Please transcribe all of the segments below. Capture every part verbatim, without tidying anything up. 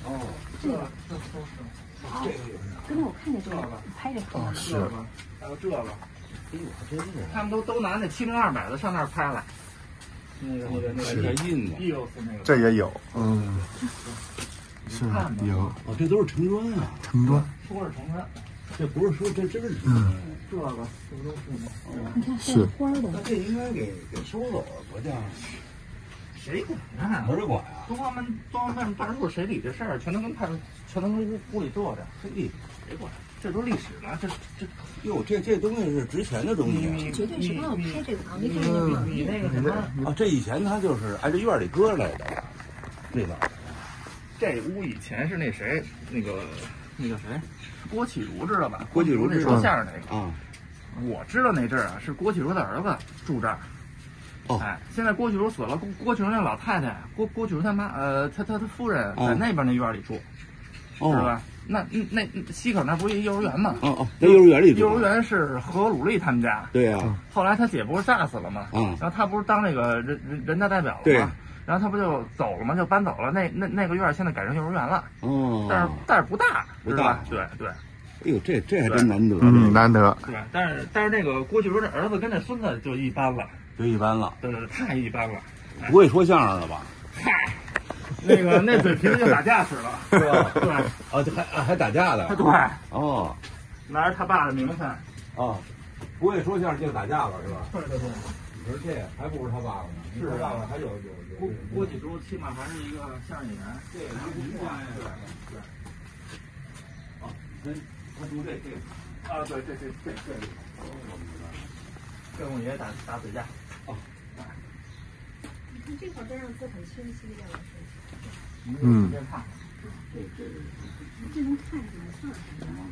哦， 这个这都是。 哦， 这个有啥？ 刚才我看见这个，拍这哦， 这是。 个，还有这个， 哎呦，还真是。 他们都都拿那七零二百的上那儿拍来。那个那个那是个印子 E O S 那个。 这也有，嗯，是有哦，这都是成砖啊， 成砖。 说是成砖， 这不是说这真是。 嗯。 这个这不都是吗？ 你看是花的。 那这应该给给收走了，国家。 谁管啊？ 哪儿管啊？ 东华门东华门办事处谁理这事儿？全都跟派出，全都跟屋屋里坐着。 嘿， 谁管？这都历史了，这这哟，这这东西是值钱的东西啊。 绝对是帮我拍这个啊！你看那个你那个什么？ 啊，这以前他就是挨着院里搁来的，这个。 这屋以前是那谁，那个那个谁，郭启儒知道吧？ 郭启儒那说相声那个啊， 我知道那阵儿啊，是郭启儒的儿子住这儿。 哦， 哎，现在郭启儒死了，郭郭启儒那老太太，郭郭启儒他妈，呃，他他他夫人在那边那院里住， 哦、 是吧？那那那西口那不是一幼儿园吗？ 哦哦，在幼儿园里住。 幼儿园是何鲁丽他们家。 对呀、啊。 后来他姐不是炸死了吗？ 嗯。 然后他不是当那个人人人大代表了吗？ 对。 然后他不就走了吗？就搬走了。那那那个院现在改成幼儿园了。 哦。 但是但是不大， 不大。 对对。 哎呦，这这还真难得。 嗯，难得。 对，但是但是那个郭启儒这儿子跟这孙子就一般了。 就一般了。 对对，太一般了。 不会说相声了吧？ 嗨，那个那嘴皮子就打架使了， 是吧？ 对。 哦，这还还打架的。 对。 哦。 拿着他爸的名分。 啊，不会说相声就打架了是吧？ 对对对。 你说这还不如他爸爸呢。 是他爸爸还有有有。 郭郭启儒起码还是一个相声演员。 对，他不是相声演员。 对。 啊，他他读这这个。 啊，对，这这这这里。哦，我明白。跟我爷爷打打嘴架。 哦。 你看这块边上字很清晰的，老师。 嗯。 对这这能看出来字。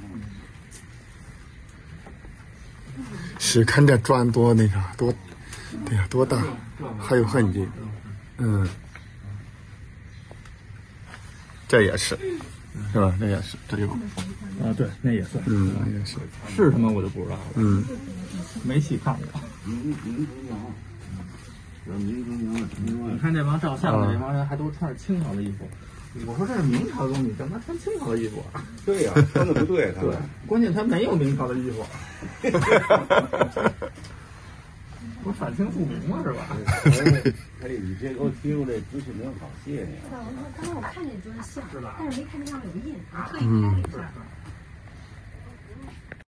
是看这砖多那啥多，对呀，多大，还有痕迹。嗯。这也是，是吧？这也是，这有。 啊，对，那也算。 嗯，也是。 是什么我就不知道了。 嗯。 没细看过。 民民族娘，这民族娘的成砖。 你看这帮照相的这帮人还都穿着清朝的衣服，我说这是明朝东西，干嘛穿清朝的衣服啊？ 对呀、啊，穿的不对，他对，关键他没有明朝的衣服。不反清复明吗？是吧？ 哎，你这给我提供这资讯真好，谢谢你。 刚才我看见砖像，但是没看见上面有印，我特意拍了一下。